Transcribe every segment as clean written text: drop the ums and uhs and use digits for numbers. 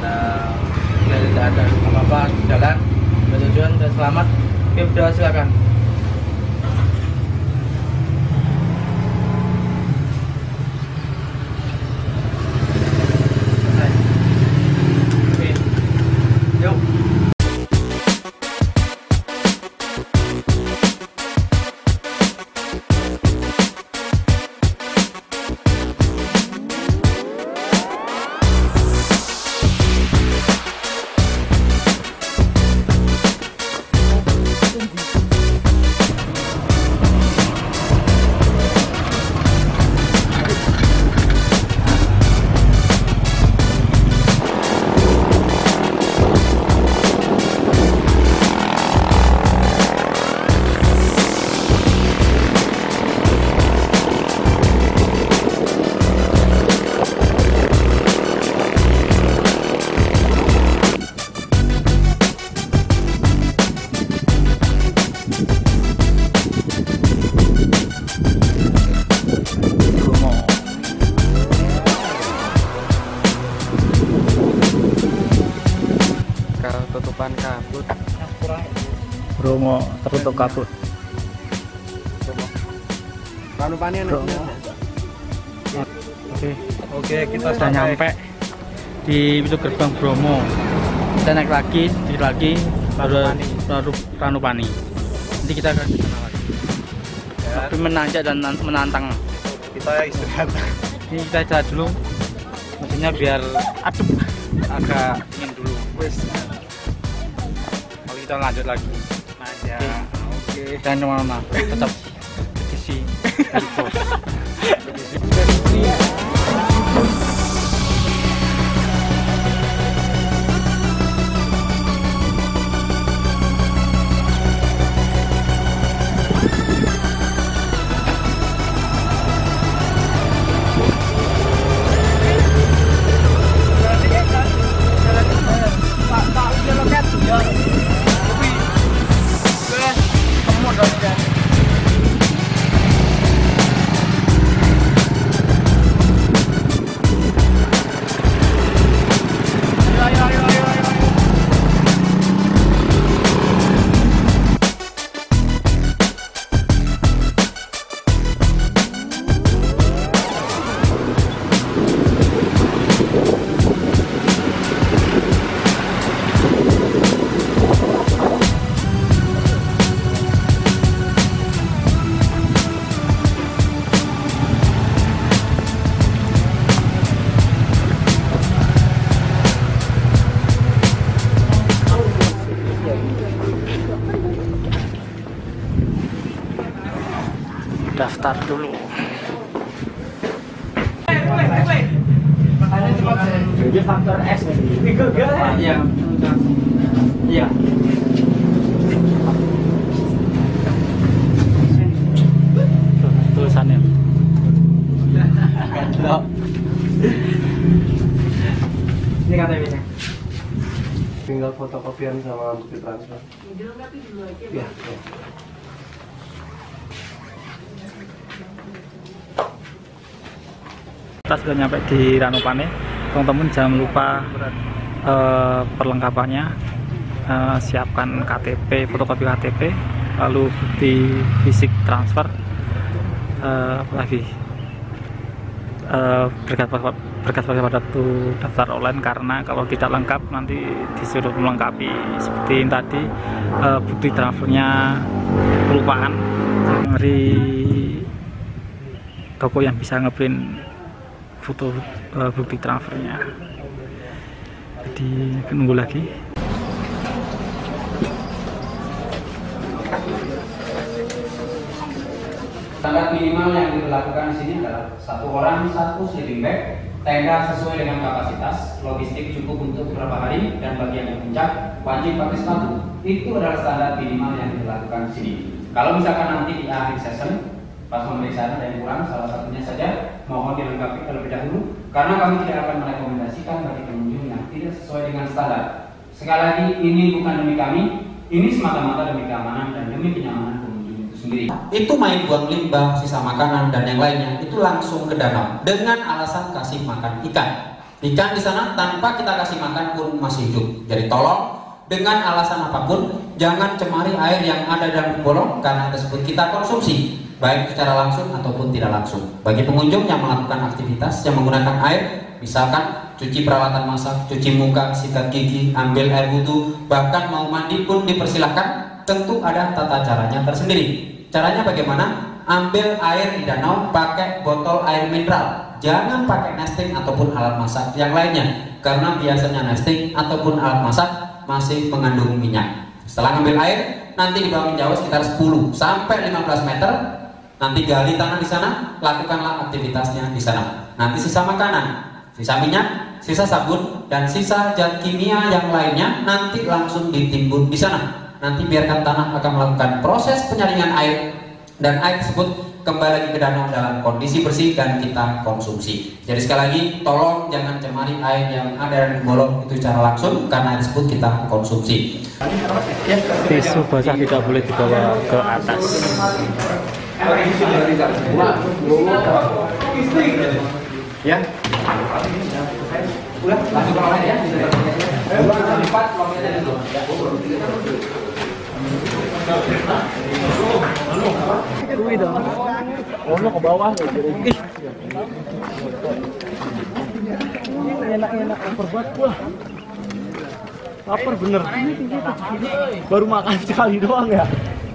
tidak ada apa-apa di jalan bertujuan dan selamat. Oke, udah silakan. Oke, yuk. Tutupan kabut. Bromo tertutup kabut. Ranupane Oke, kita sudah nyampe di pintu gerbang Bromo. Kita naik lagi, baru Ranupani. Nanti kita akan ke sana lagi. Tapi menanjak dan menantang. Kita istirahat. Ini kita istirahat dulu. Maksudnya biar adem, agak dingin dulu. Kalau kita lanjut lagi. Oke. Dan kemana-mana, tetap petisi dari bos. Daftar dulu. Jadi faktor S iya. Iya. Tulisannya. Ini KTP-nya. Tinggal fotokopian sama bukti transfer. Iya. Kita sudah nyampe di Ranupane. Teman-teman jangan lupa perlengkapannya, siapkan KTP, fotokopi KTP, lalu bukti fisik transfer, apalagi berkas pada daftar online, karena kalau tidak lengkap nanti disuruh melengkapi seperti yang tadi, bukti transfernya kelupaan dari toko yang bisa ngeprint foto bukti transfernya. Jadi nunggu lagi. Standar minimal yang dilakukan di sini adalah 1 orang 1 sleeping bag, tenda sesuai dengan kapasitas, logistik cukup untuk beberapa hari, dan bagi yang puncak wajib pakai sepatu. Itu adalah standar minimal yang dilakukan di sini. Kalau misalkan nanti di akhir session pas pemeriksaan ada yang kurang, salah satunya saja mohon dilengkapi terlebih dahulu, karena kami tidak akan merekomendasikan bagi pengunjung yang tidak sesuai dengan standar. Sekali lagi, ini bukan demi kami, ini semata-mata demi keamanan dan demi kenyamanan pengunjung itu sendiri. Itu main buang limbah, sisa makanan dan yang lainnya itu langsung ke danau dengan alasan kasih makan ikan. Ikan di sana tanpa kita kasih makan pun masih hidup. Jadi tolong dengan alasan apapun jangan cemari air yang ada dalam bolong karena tersebut kita konsumsi baik secara langsung ataupun tidak langsung. Bagi pengunjung yang melakukan aktivitas yang menggunakan air, misalkan cuci peralatan masak, cuci muka, sikat gigi, ambil air wudhu, bahkan mau mandi pun dipersilahkan. Tentu ada tata caranya tersendiri. Caranya bagaimana? Ambil air di danau pakai botol air mineral. Jangan pakai nesting ataupun alat masak yang lainnya, karena biasanya nesting ataupun alat masak masih mengandung minyak. Setelah ngambil air, nanti di bawah jauh sekitar 10 sampai 15 meter. Nanti gali tanah di sana, lakukanlah aktivitasnya di sana. Nanti sisa makanan, sisa minyak, sisa sabun, dan sisa zat kimia yang lainnya nanti langsung ditimbun di sana. Nanti biarkan tanah akan melakukan proses penyaringan air, dan air tersebut kembali lagi ke danau dalam kondisi bersih dan kita konsumsi. Jadi sekali lagi, tolong jangan cemari air yang ada di bolong itu secara langsung, karena air tersebut kita konsumsi. Tisu basah tidak boleh dibawa ke atas. Ya. Udah, langsung ke ya. Ono ke bawah. Enak-enak lapar banget gua. Lapar bener. Baru makan sekali doang ya.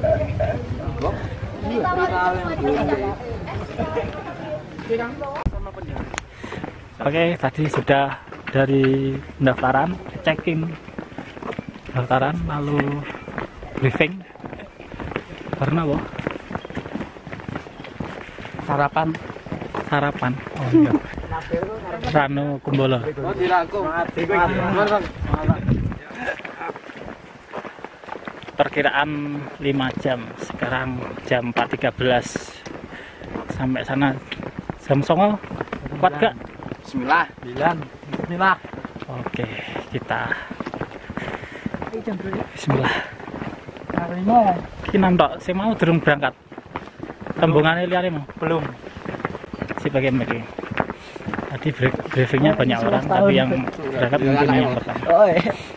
Oke, tadi sudah dari pendaftaran, check-in pendaftaran, lalu briefing. Karena apa? Sarapan. Oh iya. Ranu Kumbolo. Perkiraan 5 jam. Sekarang jam 4.13. Sampai sana jam 09. Kuat gak? Bismillah. Oke, kita Bismillah. Kita nonton, saya mau durung berangkat. Tembungannya liane mau? Belum. Si bagian begini. Tadi briefingnya banyak orang, tapi yang berangkat mungkin yang pertama. Oke.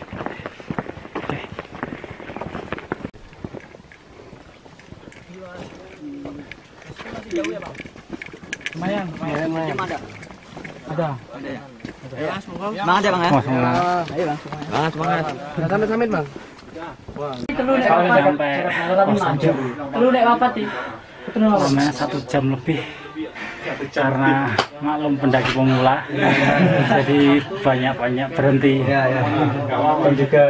Lumayan. Ada. Semangat ya Bang ya. Ayo Bang. Semangat. Samit Bang. Sampai Lu nek apa sih? Namanya 1 jam lebih karena maklum pendaki pemula, jadi banyak berhenti. Dan juga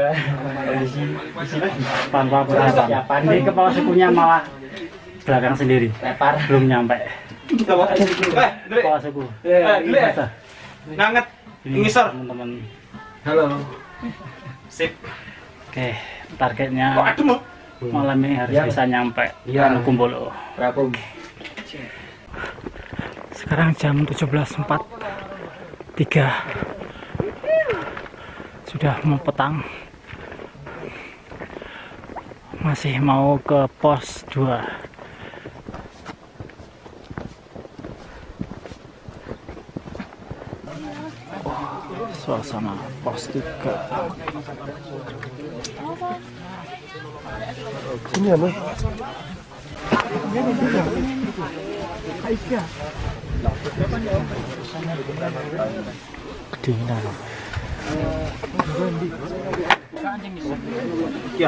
tanpa perhatian. Ini kepala sukunya malah belakang sendiri, belum nyampe. Kepala suku. Nganget. Ngisor. Teman-teman. Halo. Sip. Oke, targetnya malam ini harus bisa nyampe Ranu Kumbolo. Sekarang jam 17.43, sudah mau petang, masih mau ke pos 2. Suasana pos 3. Sini ya, Mas. Kedinginan. Ya.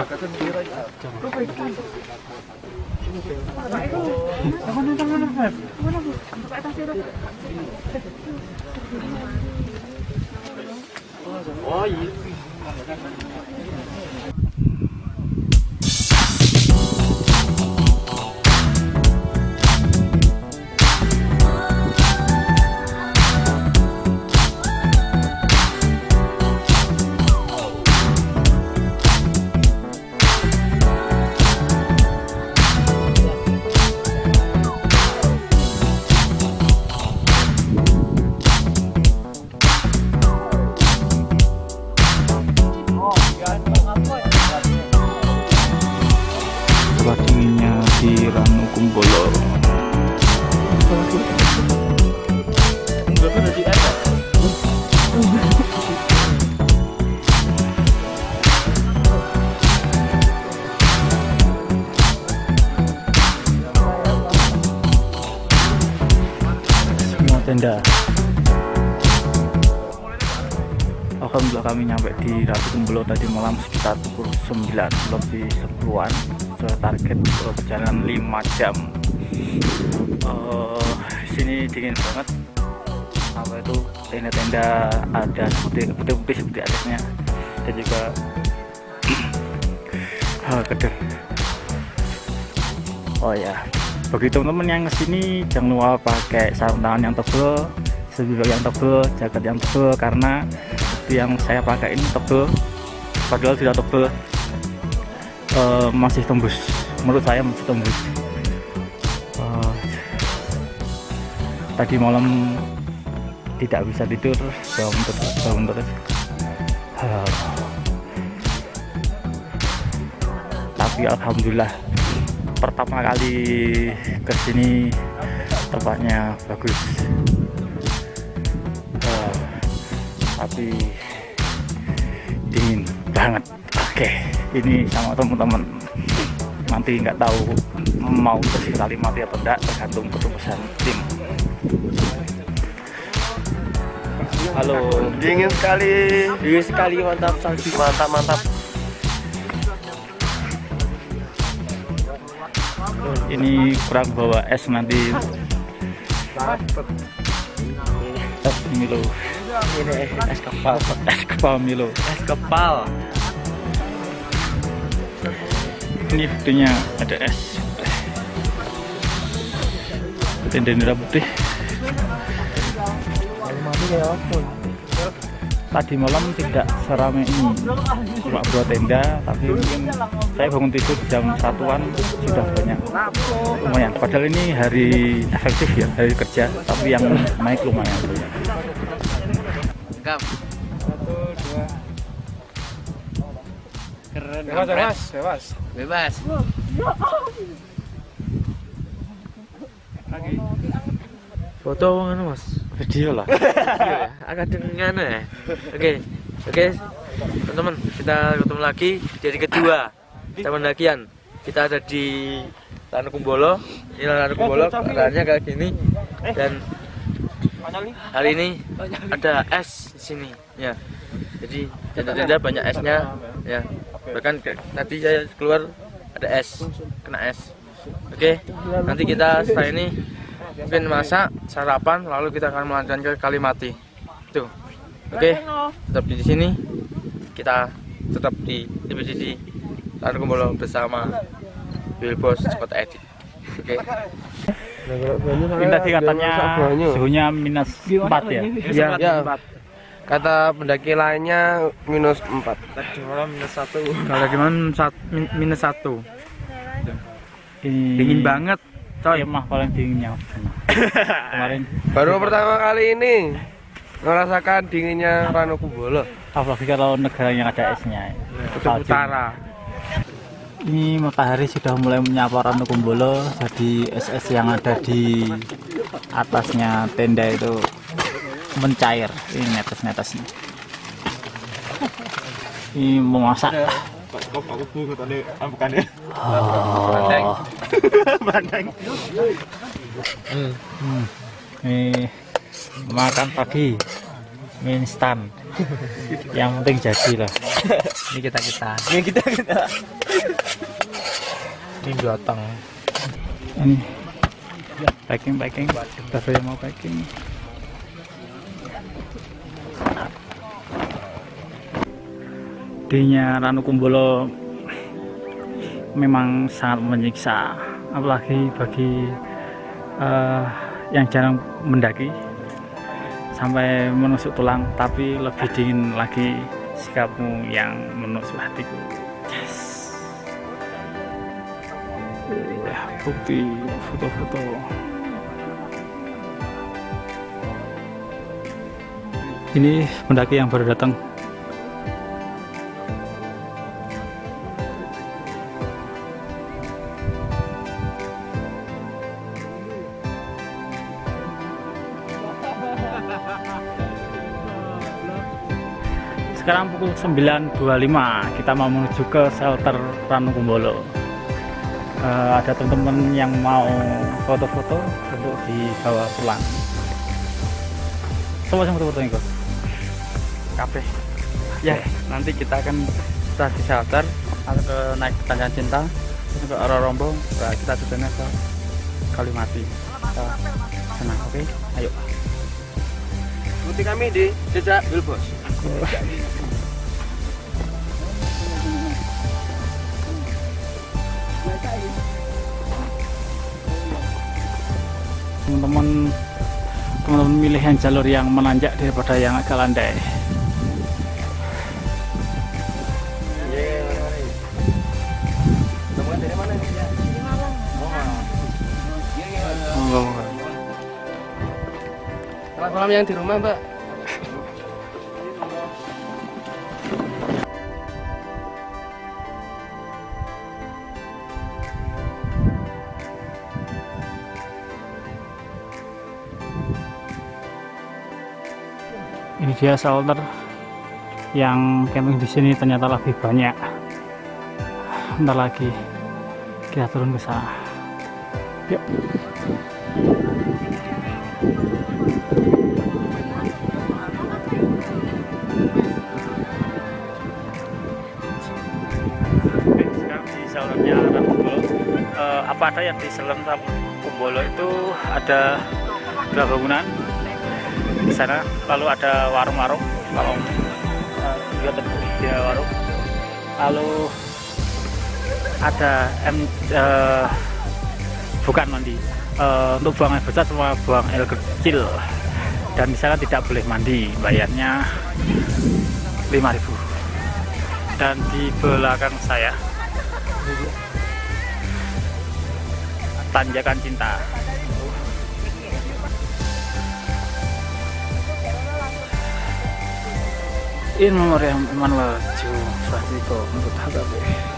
Oh iya. tenda. Alhamdulillah kami nyampe di Ranu Kumbolo tadi malam sekitar pukul 9 lebih 10-an. Sudah target perjalanan 5 jam. Sini dingin banget. Apa itu tenda-tenda ada putih-putih seperti atasnya, dan juga keder. Oh ya, bagi teman-teman yang kesini jangan lupa pakai sarung tangan yang tebal, sebilah yang tebal, jaket yang tebal, karena yang saya pakai ini tebal, padahal tidak tebal, masih tembus. Menurut saya masih tembus. Tadi malam tidak bisa tidur, bangun terus. Tapi alhamdulillah pertama kali kesini tempatnya bagus, tapi dingin banget. Oke, ini sama teman-teman, nanti nggak tahu mau ke Kalimati atau enggak, tergantung keputusan tim. Halo, Dingin sekali, mantap salju, mantap. Ini kurang bawa es nanti. Es Milo. Ini es kepal. Es kepal Milo. Es kepal. Ini buktinya ada es. Tenda putih. Tadi malam tidak seramai ini, cuma 2 tenda, tapi mungkin saya bangun tidur jam 1-an sudah banyak, lumayan. Padahal ini hari efektif ya, hari kerja, tapi yang naik lumayan. Gam. 1, 2. Keren. Bebas. Foto mana mas? Video lah. Agak dengan ya. Oke, teman-teman, kita ketemu lagi di hari kedua kita pendakian. Kita ada di Ranu Kumbolo. Ini Ranu Kumbolo, keadaannya kayak gini. Dan hari ini ada es di sini, ya. Jadi tenda-tenda banyak esnya, ya. Bahkan tadi saya keluar ada es, kena es. Oke, nanti kita setelah ini mungkin masak, sarapan, lalu kita akan melanjutkan ke Kalimati. Tuh. Oke, tetap di sini. Kita tetap di TPCC Ranu Kumbolo bersama Billboss Kota Edit. Oke. Ini tadi katanya suhunya -4 ya? Iya. Kata pendaki lainnya -4. Tadi malam -1. Kalau di mana -1. Dingin banget. Coy, mah paling dinginnya kemarin. Baru pertama kali ini merasakan dinginnya Ranu Kumbolo. Apalagi kalau negara yang ada esnya. Kutub Utara. Ini matahari sudah mulai menyapa Ranu Kumbolo, jadi es-es yang ada di atasnya tenda itu mencair. Ini netes-netesnya. Ini memasak. Ini makan pagi mie instan, yang penting jadi lah. Ini kita ini datang. Ini packing kita sudah mau packing. Dinya Ranu Kumbolo memang sangat menyiksa, apalagi bagi yang jarang mendaki sampai menusuk tulang, tapi lebih dingin lagi sikapmu yang menusuk hatiku. Yes. Bukti foto-foto. Ini pendaki yang baru datang. Sekarang pukul 9.25, kita mau menuju ke shelter Ranu Kumbolo. Ada teman-teman yang mau foto-foto untuk dibawa pulang. Sopo sing foto-foto iku? Kabeh. Ya, nanti kita akan setelah di shelter atau ke naik Tanjakan Cinta, terus ke Rorombo, kita tujuannya ke Kalimati. Kita sana, oke? Ayo. Ikuti kami di jejak Bilbos. Teman-teman milih yang jalur yang menanjak daripada yang agak landai. Selamat malam yang di rumah, Mbak. Ini dia shelter yang camping di sini ternyata lebih banyak. Bentar lagi kita turun ke sana. Yuk. Sekarang di shelternya Rakumbolo. Apa ada yang di shelter Rakumbolo itu ada 2 bangunan. Di sana lalu ada warung-warung, kalau lihat di warung, lalu ada bukan mandi untuk buang air besar sama buang air kecil, dan di sana tidak boleh mandi, bayarnya 5.000. Dan di belakang saya Tanjakan Cinta. In memoriam Emmanuel Ju Francisco untuk HKB.